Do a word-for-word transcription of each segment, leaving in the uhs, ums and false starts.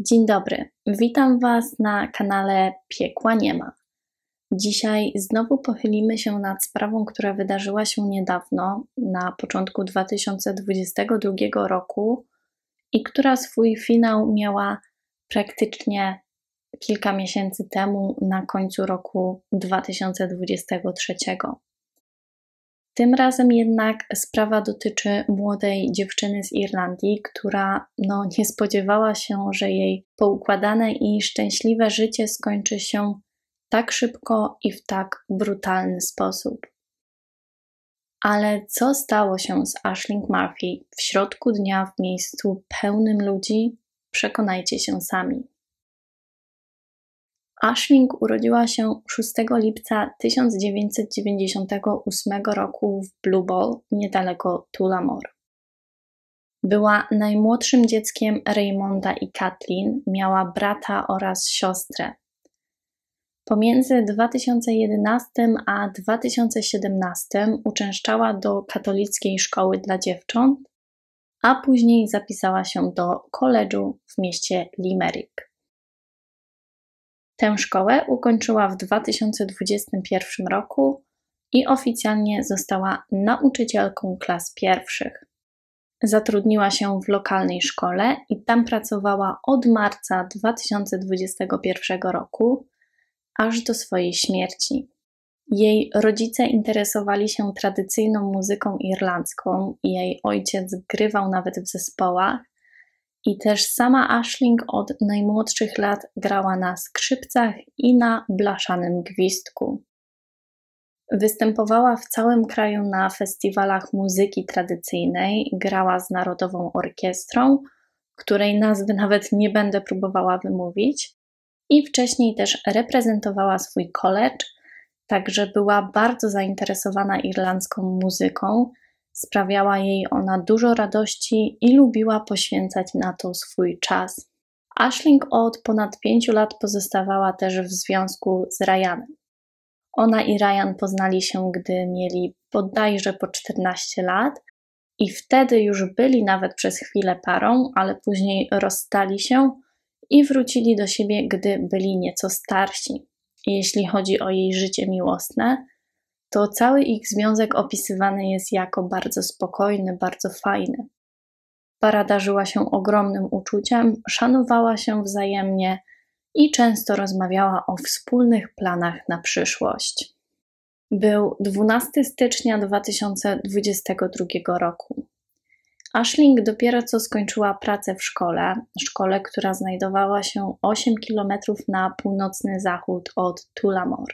Dzień dobry, witam Was na kanale Piekła Nie Ma. Dzisiaj znowu pochylimy się nad sprawą, która wydarzyła się niedawno, na początku dwa tysiące dwudziestego drugiego roku i która swój finał miała praktycznie kilka miesięcy temu, na końcu roku dwa tysiące dwudziestego trzeciego. Tym razem jednak sprawa dotyczy młodej dziewczyny z Irlandii, która no, nie spodziewała się, że jej poukładane i szczęśliwe życie skończy się tak szybko i w tak brutalny sposób. Ale co stało się z Aisling Murphy w środku dnia w miejscu pełnym ludzi? Przekonajcie się sami. Aisling urodziła się szóstego lipca tysiąc dziewięćset dziewięćdziesiątego ósmego roku w Blue Ball, niedaleko Tullamore. Była najmłodszym dzieckiem Raymonda i Kathleen, miała brata oraz siostrę. Pomiędzy dwa tysiące jedenastym a dwa tysiące siedemnastym uczęszczała do katolickiej szkoły dla dziewcząt, a później zapisała się do koledżu w mieście Limerick. Tę szkołę ukończyła w dwa tysiące dwudziestym pierwszym roku i oficjalnie została nauczycielką klas pierwszych. Zatrudniła się w lokalnej szkole i tam pracowała od marca dwa tysiące dwudziestego pierwszego roku aż do swojej śmierci. Jej rodzice interesowali się tradycyjną muzyką irlandzką i jej ojciec grywał nawet w zespołach, i też sama Aisling od najmłodszych lat grała na skrzypcach i na blaszanym gwizdku. Występowała w całym kraju na festiwalach muzyki tradycyjnej, grała z Narodową Orkiestrą, której nazwy nawet nie będę próbowała wymówić, i wcześniej też reprezentowała swój college, także była bardzo zainteresowana irlandzką muzyką. Sprawiała jej ona dużo radości i lubiła poświęcać na to swój czas. Aisling od ponad pięciu lat pozostawała też w związku z Ryanem. Ona i Ryan poznali się, gdy mieli bodajże po czternaście lat i wtedy już byli nawet przez chwilę parą, ale później rozstali się i wrócili do siebie, gdy byli nieco starsi. Jeśli chodzi o jej życie miłosne, to cały ich związek opisywany jest jako bardzo spokojny, bardzo fajny. Para darzyła się ogromnym uczuciem, szanowała się wzajemnie i często rozmawiała o wspólnych planach na przyszłość. Był dwunastego stycznia dwa tysiące dwudziestego drugiego roku. Aisling dopiero co skończyła pracę w szkole, szkole, która znajdowała się osiem kilometrów na północny zachód od Tullamore.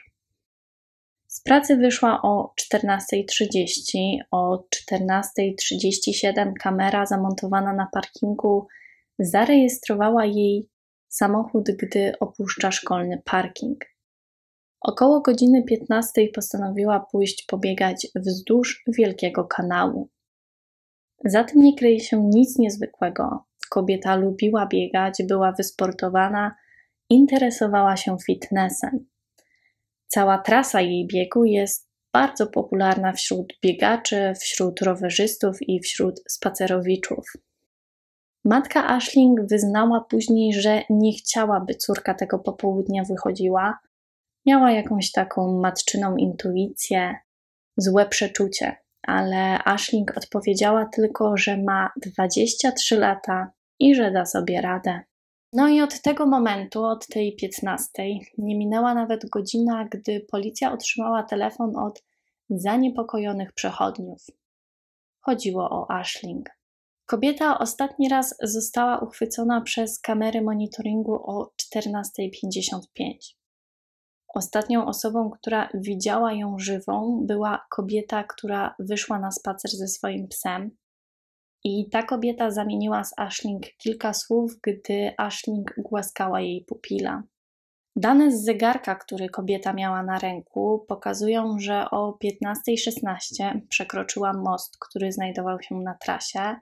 Z pracy wyszła o czternasta trzydzieści. O czternasta trzydzieści siedem kamera zamontowana na parkingu zarejestrowała jej samochód, gdy opuszcza szkolny parking. Około godziny piętnastej postanowiła pójść pobiegać wzdłuż wielkiego kanału. Za tym nie kryje się nic niezwykłego. Kobieta lubiła biegać, była wysportowana, interesowała się fitnessem. Cała trasa jej biegu jest bardzo popularna wśród biegaczy, wśród rowerzystów i wśród spacerowiczów. Matka Aisling wyznała później, że nie chciała, by córka tego popołudnia wychodziła. Miała jakąś taką matczyną intuicję, złe przeczucie, ale Aisling odpowiedziała tylko, że ma dwadzieścia trzy lata i że da sobie radę. No i od tego momentu, od tej piętnastej, nie minęła nawet godzina, gdy policja otrzymała telefon od zaniepokojonych przechodniów. Chodziło o Aisling. Kobieta ostatni raz została uchwycona przez kamery monitoringu o czternasta pięćdziesiąt pięć. Ostatnią osobą, która widziała ją żywą, była kobieta, która wyszła na spacer ze swoim psem. I ta kobieta zamieniła z Aisling kilka słów, gdy Aisling głaskała jej pupila. Dane z zegarka, który kobieta miała na ręku, pokazują, że o piętnasta szesnaście przekroczyła most, który znajdował się na trasie,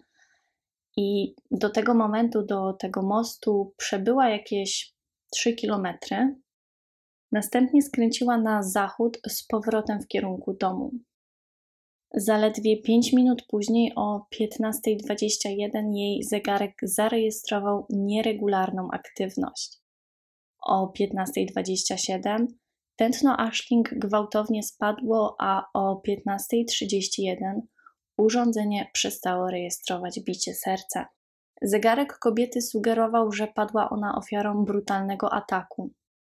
i do tego momentu, do tego mostu przebyła jakieś trzy kilometry. Następnie skręciła na zachód z powrotem w kierunku domu. Zaledwie pięć minut później o piętnasta dwadzieścia jeden jej zegarek zarejestrował nieregularną aktywność. O piętnasta dwadzieścia siedem tętno Aisling gwałtownie spadło, a o piętnasta trzydzieści jeden urządzenie przestało rejestrować bicie serca. Zegarek kobiety sugerował, że padła ona ofiarą brutalnego ataku.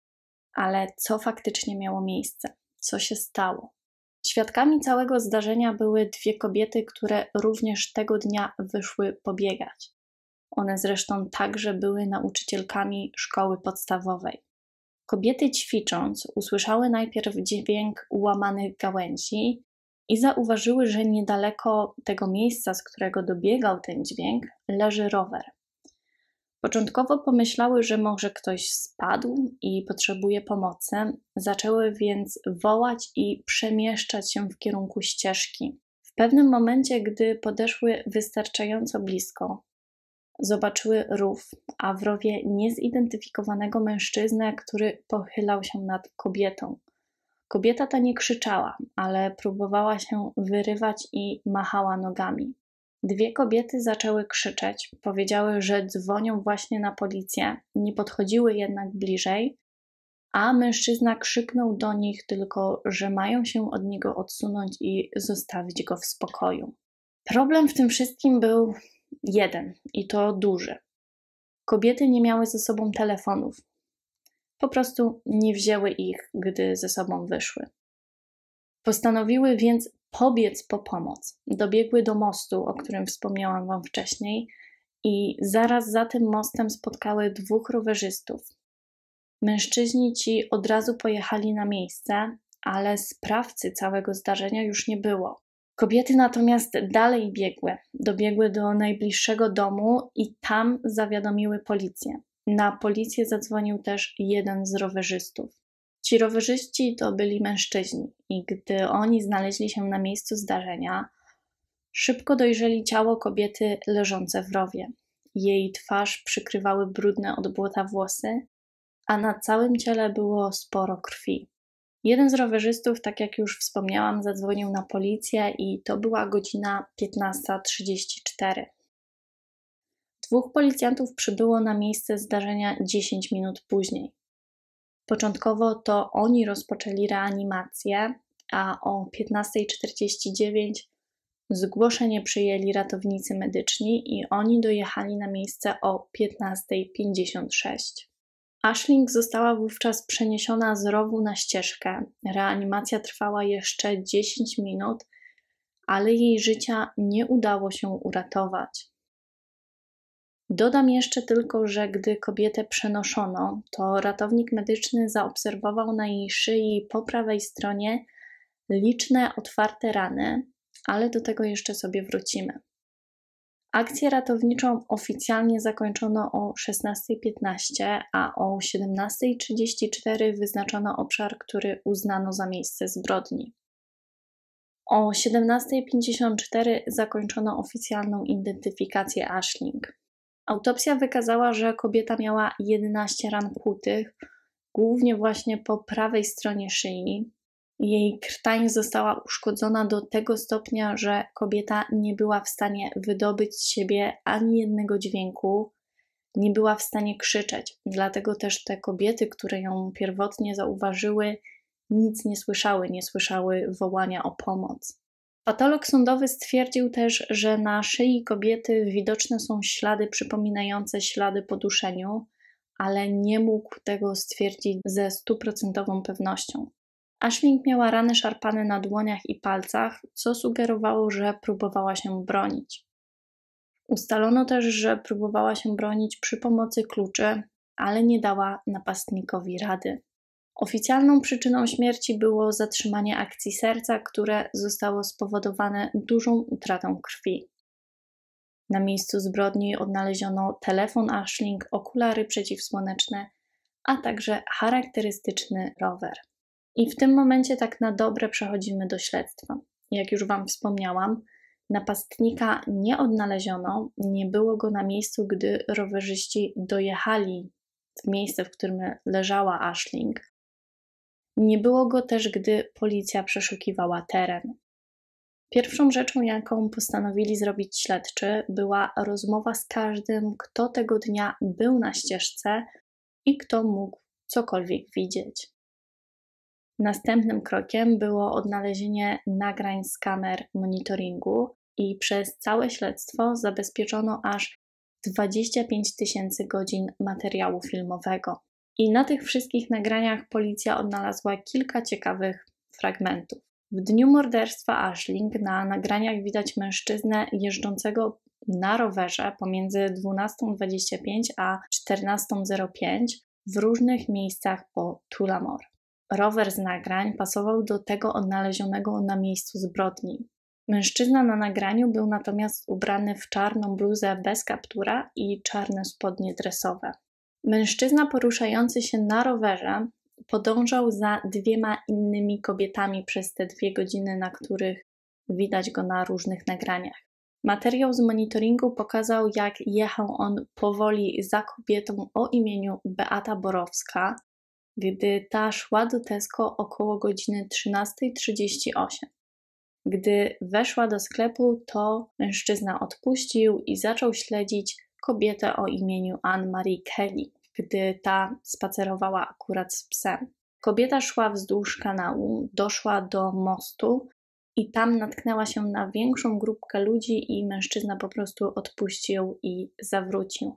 Ale co faktycznie miało miejsce? Co się stało? Świadkami całego zdarzenia były dwie kobiety, które również tego dnia wyszły pobiegać. One zresztą także były nauczycielkami szkoły podstawowej. Kobiety ćwicząc usłyszały najpierw dźwięk łamanych gałęzi i zauważyły, że niedaleko tego miejsca, z którego dobiegał ten dźwięk, leży rower. Początkowo pomyślały, że może ktoś spadł i potrzebuje pomocy, zaczęły więc wołać i przemieszczać się w kierunku ścieżki. W pewnym momencie, gdy podeszły wystarczająco blisko, zobaczyły rów, a w rowie niezidentyfikowanego mężczyznę, który pochylał się nad kobietą. Kobieta ta nie krzyczała, ale próbowała się wyrywać i machała nogami. Dwie kobiety zaczęły krzyczeć, powiedziały, że dzwonią właśnie na policję, nie podchodziły jednak bliżej, a mężczyzna krzyknął do nich tylko, że mają się od niego odsunąć i zostawić go w spokoju. Problem w tym wszystkim był jeden i to duży. Kobiety nie miały ze sobą telefonów. Po prostu nie wzięły ich, gdy ze sobą wyszły. Postanowiły więc pobiec po pomoc. Dobiegły do mostu, o którym wspomniałam wam wcześniej, i zaraz za tym mostem spotkały dwóch rowerzystów. Mężczyźni ci od razu pojechali na miejsce, ale sprawcy całego zdarzenia już nie było. Kobiety natomiast dalej biegły. Dobiegły do najbliższego domu i tam zawiadomiły policję. Na policję zadzwonił też jeden z rowerzystów. Ci rowerzyści to byli mężczyźni i gdy oni znaleźli się na miejscu zdarzenia, szybko dojrzeli ciało kobiety leżące w rowie. Jej twarz przykrywały brudne od błota włosy, a na całym ciele było sporo krwi. Jeden z rowerzystów, tak jak już wspomniałam, zadzwonił na policję i to była godzina piętnasta trzydzieści cztery. Dwóch policjantów przybyło na miejsce zdarzenia dziesięć minut później. Początkowo to oni rozpoczęli reanimację, a o piętnasta czterdzieści dziewięć zgłoszenie przyjęli ratownicy medyczni i oni dojechali na miejsce o piętnasta pięćdziesiąt sześć. Aisling została wówczas przeniesiona z rowu na ścieżkę. Reanimacja trwała jeszcze dziesięć minut, ale jej życia nie udało się uratować. Dodam jeszcze tylko, że gdy kobietę przenoszono, to ratownik medyczny zaobserwował na jej szyi po prawej stronie liczne otwarte rany, ale do tego jeszcze sobie wrócimy. Akcję ratowniczą oficjalnie zakończono o szesnasta piętnaście, a o siedemnasta trzydzieści cztery wyznaczono obszar, który uznano za miejsce zbrodni. O siedemnasta pięćdziesiąt cztery zakończono oficjalną identyfikację Aisling. Autopsja wykazała, że kobieta miała jedenaście ran kłutych, głównie właśnie po prawej stronie szyi. Jej krtań została uszkodzona do tego stopnia, że kobieta nie była w stanie wydobyć z siebie ani jednego dźwięku, nie była w stanie krzyczeć. Dlatego też te kobiety, które ją pierwotnie zauważyły, nic nie słyszały, nie słyszały wołania o pomoc. Patolog sądowy stwierdził też, że na szyi kobiety widoczne są ślady przypominające ślady po duszeniu, ale nie mógł tego stwierdzić ze stuprocentową pewnością. Aisling miała rany szarpane na dłoniach i palcach, co sugerowało, że próbowała się bronić. Ustalono też, że próbowała się bronić przy pomocy kluczy, ale nie dała napastnikowi rady. Oficjalną przyczyną śmierci było zatrzymanie akcji serca, które zostało spowodowane dużą utratą krwi. Na miejscu zbrodni odnaleziono telefon Aisling, okulary przeciwsłoneczne, a także charakterystyczny rower. I w tym momencie tak na dobre przechodzimy do śledztwa. Jak już Wam wspomniałam, napastnika nie odnaleziono, nie było go na miejscu, gdy rowerzyści dojechali w miejsce, w którym leżała Aisling. Nie było go też, gdy policja przeszukiwała teren. Pierwszą rzeczą, jaką postanowili zrobić śledczy, była rozmowa z każdym, kto tego dnia był na ścieżce i kto mógł cokolwiek widzieć. Następnym krokiem było odnalezienie nagrań z kamer monitoringu i przez całe śledztwo zabezpieczono aż dwadzieścia pięć tysięcy godzin materiału filmowego. I na tych wszystkich nagraniach policja odnalazła kilka ciekawych fragmentów. W dniu morderstwa Aisling na nagraniach widać mężczyznę jeżdżącego na rowerze pomiędzy dwunastą dwadzieścia pięć a czternastą zero pięć w różnych miejscach po Tullamore. Rower z nagrań pasował do tego odnalezionego na miejscu zbrodni. Mężczyzna na nagraniu był natomiast ubrany w czarną bluzę bez kaptura i czarne spodnie dresowe. Mężczyzna poruszający się na rowerze podążał za dwiema innymi kobietami przez te dwie godziny, na których widać go na różnych nagraniach. Materiał z monitoringu pokazał, jak jechał on powoli za kobietą o imieniu Beata Borowska, gdy ta szła do Tesco około godziny trzynasta trzydzieści osiem. Gdy weszła do sklepu, to mężczyzna odpuścił i zaczął śledzić kobietę o imieniu Anne-Marie Kelly, gdy ta spacerowała akurat z psem. Kobieta szła wzdłuż kanału, doszła do mostu i tam natknęła się na większą grupkę ludzi i mężczyzna po prostu odpuścił i zawrócił.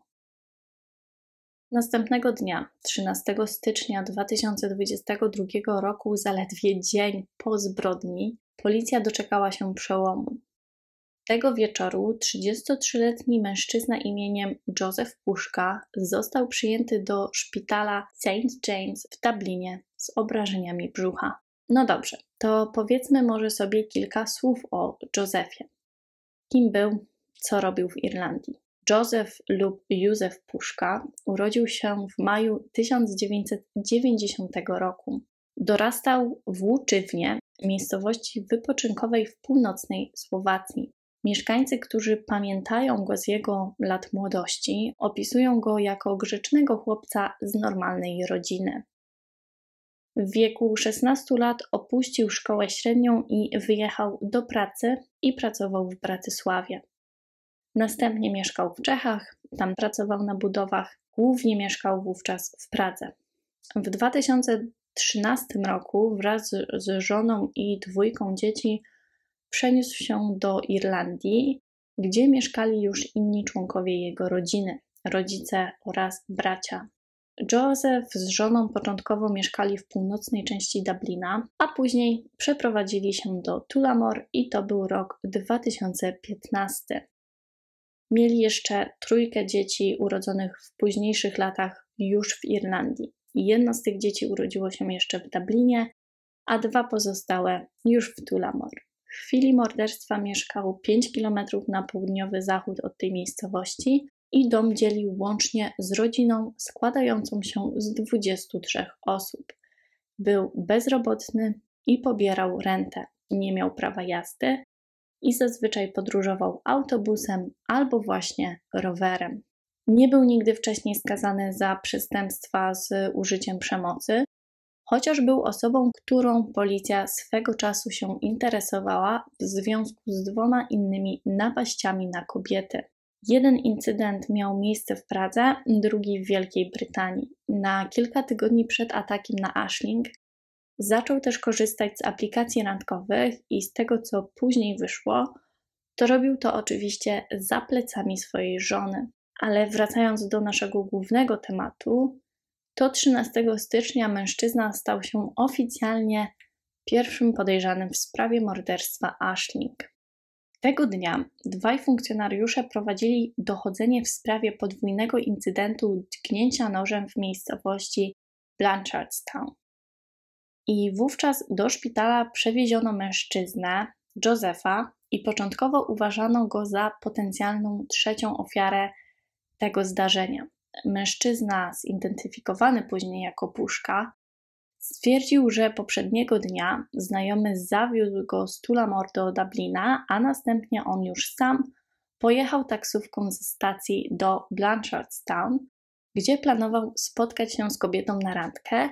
Następnego dnia, trzynastego stycznia dwa tysiące dwudziestego drugiego roku, zaledwie dzień po zbrodni, policja doczekała się przełomu. Tego wieczoru trzydziestotrzyletni mężczyzna imieniem Joseph Puszka został przyjęty do szpitala Saint James w Dublinie z obrażeniami brzucha. No dobrze, to powiedzmy może sobie kilka słów o Josephie. Kim był, co robił w Irlandii? Joseph lub Józef Puszka urodził się w maju tysiąc dziewięćset dziewięćdziesiątego roku. Dorastał w Łuczywnie, miejscowości wypoczynkowej w północnej Słowacji. Mieszkańcy, którzy pamiętają go z jego lat młodości, opisują go jako grzecznego chłopca z normalnej rodziny. W wieku szesnastu lat opuścił szkołę średnią i wyjechał do pracy i pracował w Bratysławie. Następnie mieszkał w Czechach, tam pracował na budowach, głównie mieszkał wówczas w Pradze. W dwa tysiące trzynastym roku wraz z żoną i dwójką dzieci przeniósł się do Irlandii, gdzie mieszkali już inni członkowie jego rodziny, rodzice oraz bracia. Joseph z żoną początkowo mieszkali w północnej części Dublina, a później przeprowadzili się do Tullamore i to był rok dwa tysiące piętnasty. Mieli jeszcze trójkę dzieci urodzonych w późniejszych latach już w Irlandii. Jedno z tych dzieci urodziło się jeszcze w Dublinie, a dwa pozostałe już w Tullamore. W chwili morderstwa mieszkał pięć kilometrów na południowy zachód od tej miejscowości i dom dzielił łącznie z rodziną składającą się z dwudziestu trzech osób. Był bezrobotny i pobierał rentę. Nie miał prawa jazdy i zazwyczaj podróżował autobusem albo właśnie rowerem. Nie był nigdy wcześniej skazany za przestępstwa z użyciem przemocy, chociaż był osobą, którą policja swego czasu się interesowała w związku z dwoma innymi napaściami na kobiety. Jeden incydent miał miejsce w Pradze, drugi w Wielkiej Brytanii. Na kilka tygodni przed atakiem na Aisling zaczął też korzystać z aplikacji randkowych i z tego, co później wyszło, to robił to oczywiście za plecami swojej żony. Ale wracając do naszego głównego tematu, to trzynastego stycznia mężczyzna stał się oficjalnie pierwszym podejrzanym w sprawie morderstwa Aisling. Tego dnia dwaj funkcjonariusze prowadzili dochodzenie w sprawie podwójnego incydentu tknięcia nożem w miejscowości Blanchardstown. I wówczas do szpitala przewieziono mężczyznę, Josepha, i początkowo uważano go za potencjalną trzecią ofiarę tego zdarzenia. Mężczyzna, zidentyfikowany później jako Puszka, stwierdził, że poprzedniego dnia znajomy zawiózł go z Tullamore do Dublina, a następnie on już sam pojechał taksówką ze stacji do Blanchardstown, gdzie planował spotkać się z kobietą na randkę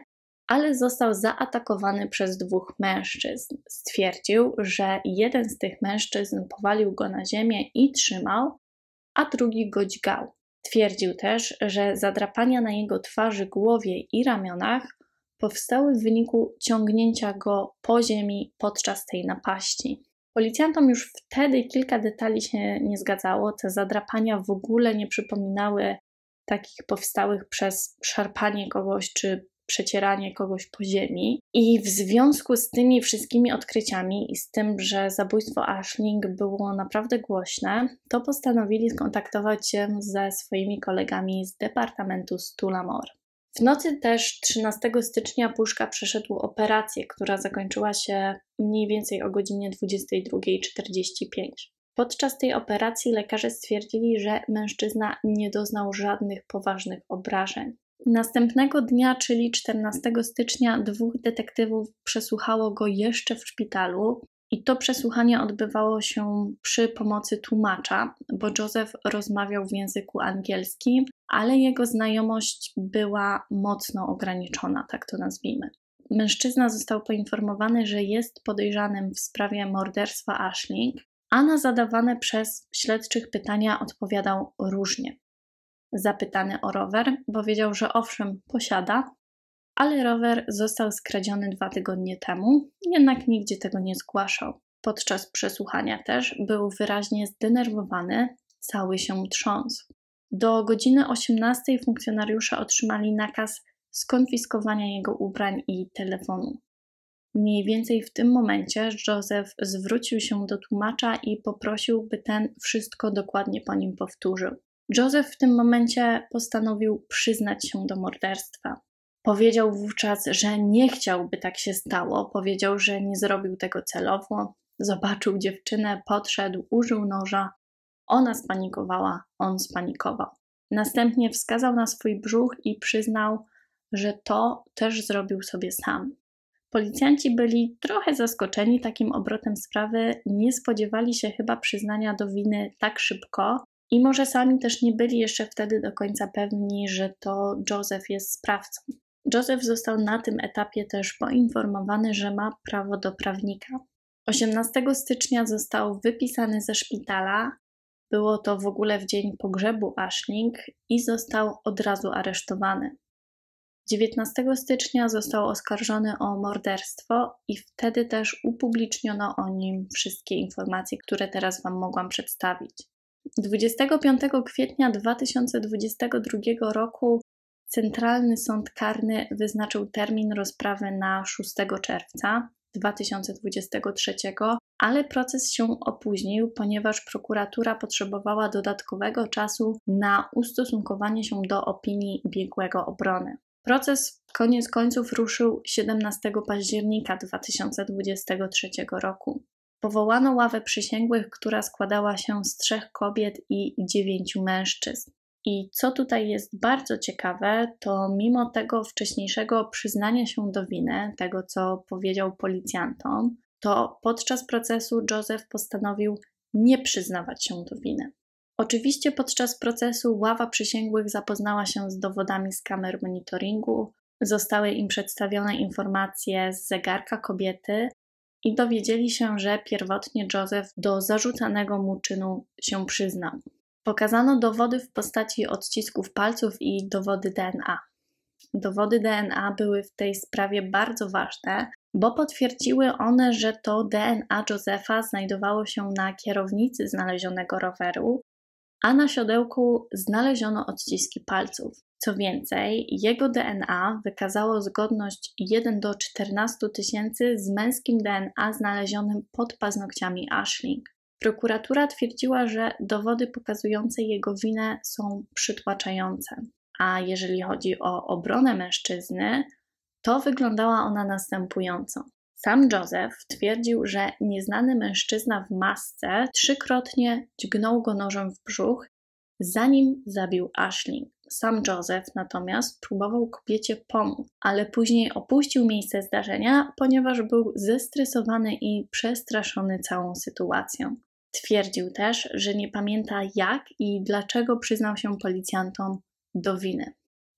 ale został zaatakowany przez dwóch mężczyzn. Stwierdził, że jeden z tych mężczyzn powalił go na ziemię i trzymał, a drugi go dźgał. Twierdził też, że zadrapania na jego twarzy, głowie i ramionach powstały w wyniku ciągnięcia go po ziemi podczas tej napaści. Policjantom już wtedy kilka detali się nie zgadzało. Te zadrapania w ogóle nie przypominały takich powstałych przez szarpanie kogoś czy przecieranie kogoś po ziemi. I w związku z tymi wszystkimi odkryciami i z tym, że zabójstwo Aisling było naprawdę głośne, to postanowili skontaktować się ze swoimi kolegami z Departamentu z Tullamore. W nocy też trzynastego stycznia Puszka przeszedł operację, która zakończyła się mniej więcej o godzinie dwudziestej drugiej czterdzieści pięć. Podczas tej operacji lekarze stwierdzili, że mężczyzna nie doznał żadnych poważnych obrażeń. Następnego dnia, czyli czternastego stycznia, dwóch detektywów przesłuchało go jeszcze w szpitalu i to przesłuchanie odbywało się przy pomocy tłumacza, bo Joseph rozmawiał w języku angielskim, ale jego znajomość była mocno ograniczona, tak to nazwijmy. Mężczyzna został poinformowany, że jest podejrzanym w sprawie morderstwa Aisling, a na zadawane przez śledczych pytania odpowiadał różnie. Zapytany o rower, powiedział, że owszem, posiada, ale rower został skradziony dwa tygodnie temu, jednak nigdzie tego nie zgłaszał. Podczas przesłuchania też był wyraźnie zdenerwowany, cały się trząsł. Do godziny osiemnastej funkcjonariusze otrzymali nakaz skonfiskowania jego ubrań i telefonu. Mniej więcej w tym momencie Joseph zwrócił się do tłumacza i poprosił, by ten wszystko dokładnie po nim powtórzył. Joseph w tym momencie postanowił przyznać się do morderstwa. Powiedział wówczas, że nie chciał, by tak się stało. Powiedział, że nie zrobił tego celowo. Zobaczył dziewczynę, podszedł, użył noża. Ona spanikowała, on spanikował. Następnie wskazał na swój brzuch i przyznał, że to też zrobił sobie sam. Policjanci byli trochę zaskoczeni takim obrotem sprawy, nie spodziewali się chyba przyznania do winy tak szybko i może sami też nie byli jeszcze wtedy do końca pewni, że to Joseph jest sprawcą. Joseph został na tym etapie też poinformowany, że ma prawo do prawnika. osiemnastego stycznia został wypisany ze szpitala, było to w ogóle w dzień pogrzebu Aisling i został od razu aresztowany. dziewiętnastego stycznia został oskarżony o morderstwo i wtedy też upubliczniono o nim wszystkie informacje, które teraz Wam mogłam przedstawić. dwudziestego piątego kwietnia dwa tysiące dwudziestego drugiego roku Centralny Sąd Karny wyznaczył termin rozprawy na szóstego czerwca dwa tysiące dwudziestego trzeciego, ale proces się opóźnił, ponieważ prokuratura potrzebowała dodatkowego czasu na ustosunkowanie się do opinii biegłego obrony. Proces koniec końców ruszył siedemnastego października dwa tysiące dwudziestego trzeciego roku. Powołano ławę przysięgłych, która składała się z trzech kobiet i dziewięciu mężczyzn. I co tutaj jest bardzo ciekawe, to mimo tego wcześniejszego przyznania się do winy, tego co powiedział policjantom, to podczas procesu Joseph postanowił nie przyznawać się do winy. Oczywiście podczas procesu ława przysięgłych zapoznała się z dowodami z kamer monitoringu, zostały im przedstawione informacje z zegarka kobiety i dowiedzieli się, że pierwotnie Joseph do zarzucanego mu czynu się przyznał. Pokazano dowody w postaci odcisków palców i dowody D N A. Dowody D N A były w tej sprawie bardzo ważne, bo potwierdziły one, że to D N A Josepha znajdowało się na kierownicy znalezionego roweru, a na siodełku znaleziono odciski palców. Co więcej, jego D N A wykazało zgodność jeden do czternastu tysięcy z męskim D N A znalezionym pod paznokciami Aisling. Prokuratura twierdziła, że dowody pokazujące jego winę są przytłaczające. A jeżeli chodzi o obronę mężczyzny, to wyglądała ona następująco. Sam Joseph twierdził, że nieznany mężczyzna w masce trzykrotnie dźgnął go nożem w brzuch, zanim zabił Aisling. Sam Joseph natomiast próbował kobiecie pomóc, ale później opuścił miejsce zdarzenia, ponieważ był zestresowany i przestraszony całą sytuacją. Twierdził też, że nie pamięta jak i dlaczego przyznał się policjantom do winy.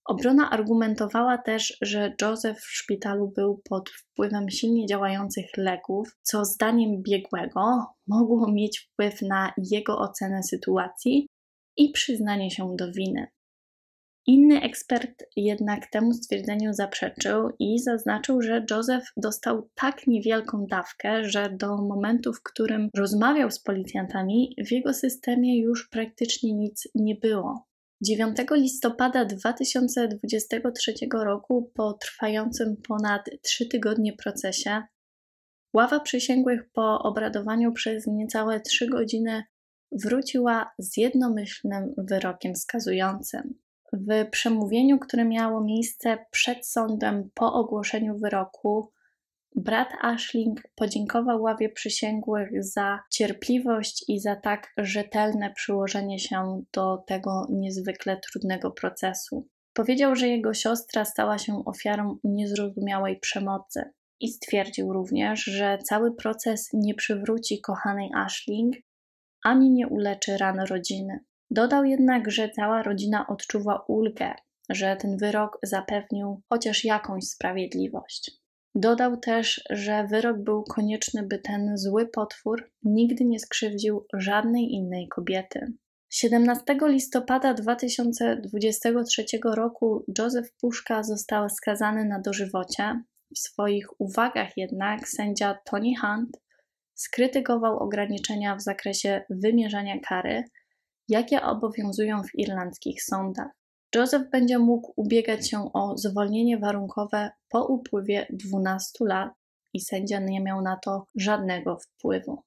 Obrona argumentowała też, że Joseph w szpitalu był pod wpływem silnie działających leków, co zdaniem biegłego mogło mieć wpływ na jego ocenę sytuacji i przyznanie się do winy. Inny ekspert jednak temu stwierdzeniu zaprzeczył i zaznaczył, że Joseph dostał tak niewielką dawkę, że do momentu, w którym rozmawiał z policjantami, w jego systemie już praktycznie nic nie było. dziewiątego listopada dwa tysiące dwudziestego trzeciego roku, po trwającym ponad trzy tygodnie procesie, ława przysięgłych po obradowaniu przez niecałe trzy godziny wróciła z jednomyślnym wyrokiem skazującym. W przemówieniu, które miało miejsce przed sądem po ogłoszeniu wyroku, brat Aisling podziękował ławie przysięgłych za cierpliwość i za tak rzetelne przyłożenie się do tego niezwykle trudnego procesu. Powiedział, że jego siostra stała się ofiarą niezrozumiałej przemocy i stwierdził również, że cały proces nie przywróci kochanej Aisling ani nie uleczy ran rodziny. Dodał jednak, że cała rodzina odczuwa ulgę, że ten wyrok zapewnił chociaż jakąś sprawiedliwość. Dodał też, że wyrok był konieczny, by ten zły potwór nigdy nie skrzywdził żadnej innej kobiety. siedemnastego listopada dwa tysiące dwudziestego trzeciego roku Joseph Puszka został skazany na dożywocie. W swoich uwagach jednak sędzia Tony Hunt skrytykował ograniczenia w zakresie wymierzania kary, jakie obowiązują w irlandzkich sądach. Joseph będzie mógł ubiegać się o zwolnienie warunkowe po upływie dwunastu lat i sędzia nie miał na to żadnego wpływu.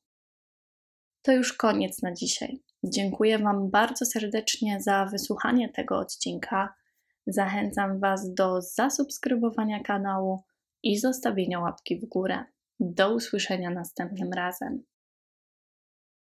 To już koniec na dzisiaj. Dziękuję Wam bardzo serdecznie za wysłuchanie tego odcinka. Zachęcam Was do zasubskrybowania kanału i zostawienia łapki w górę. Do usłyszenia następnym razem.